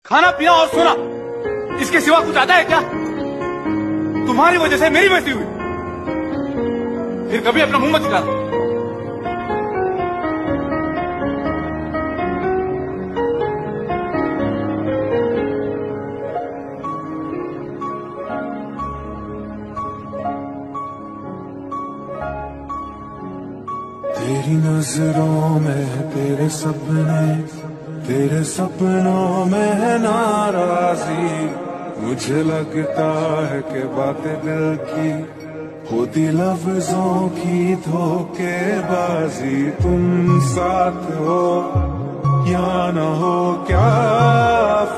खाना पीना और सोना, इसके सिवा कुछ आता है क्या? तुम्हारी वजह से मेरी बेइज्जती हुई, फिर कभी अपना मुंह मत दिखाना। तेरी नजरों में तेरे सपनों में है नाराजी। मुझे लगता है कि बातें दिल की होती लफ्जों की धोखेबाजी। तुम साथ हो या न हो क्या